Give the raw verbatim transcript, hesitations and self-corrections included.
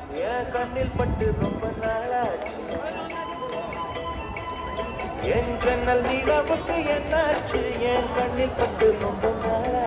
என் கண்ணில் பட்டு ரொம்ப நாளாச்சு என் ஜன்னல் நிலவுக்கு என்னாச்சு என் கண்ணில் பட்டு ரொம்ப